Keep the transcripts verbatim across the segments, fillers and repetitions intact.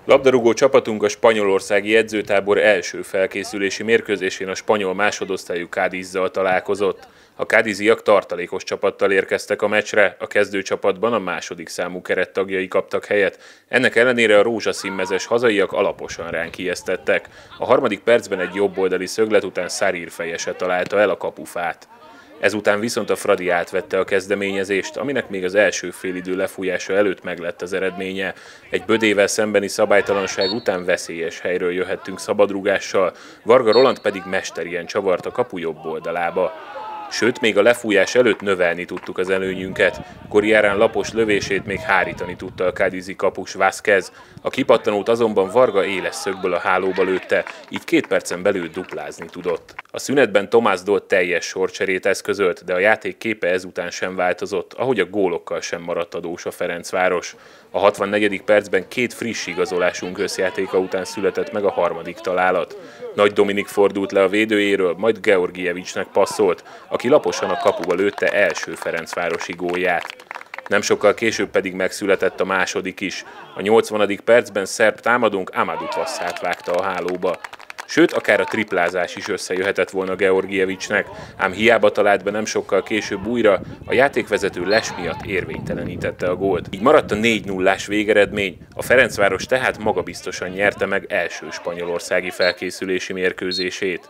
Labdarúgó csapatunk a spanyolországi edzőtábor első felkészülési mérkőzésén a spanyol másodosztályú Cádizzal találkozott. A cádiziak tartalékos csapattal érkeztek a meccsre, a kezdőcsapatban a második számú kerettagjai kaptak helyet. Ennek ellenére a rózsaszínmezes hazaiak alaposan ránk ijesztettek. A harmadik percben egy jobboldali szöglet után Sarir fejese találta el a kapufát. Ezután viszont a Fradi átvette a kezdeményezést, aminek még az első félidő lefújása előtt meglett az eredménye. Egy Bödével szembeni szabálytalanság után veszélyes helyről jöhettünk szabadrúgással, Varga Roland pedig mesterien csavart a kapu jobb oldalába. Sőt, még a lefújás előtt növelni tudtuk az előnyünket. Corriarán lapos lövését még hárítani tudta a cádizi kapus Vázquez. A kipattanót azonban Varga éles szögből a hálóba lőtte, így két percen belül duplázni tudott. A szünetben Tomás Doll teljes sorcserét eszközölt, de a játék képe ezután sem változott, ahogy a gólokkal sem maradt adós a Ferencváros. A hatvannegyedik percben két friss igazolásunk összjátéka után született meg a harmadik találat. Nagy Dominik fordult le a védőjéről, majd Georgievicsnek passzolt, aki laposan a kapuba lőtte első ferencvárosi gólját. Nem sokkal később pedig megszületett a második is. A nyolcvanadik percben szerb támadónk Amadou Twassát vágta a hálóba. Sőt, akár a triplázás is összejöhetett volna Georgievicsnek, ám hiába talált be nem sokkal később újra, a játékvezető les miatt érvénytelenítette a gólt. Így maradt a négy nullás végeredmény, a Ferencváros tehát magabiztosan nyerte meg első spanyolországi felkészülési mérkőzését.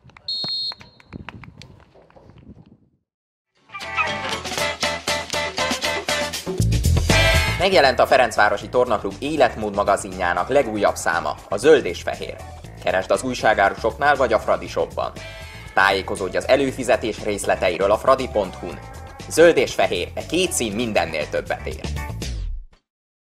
Megjelent a Ferencvárosi Tornaklub életmód magazinjának legújabb száma, a Zöld és Fehér. Keresd az újságárusoknál vagy a Fradi Shopban. Tájékozódj az előfizetés részleteiről a fradi pont hu-n. Zöld és fehér, e két szín mindennél többet ér.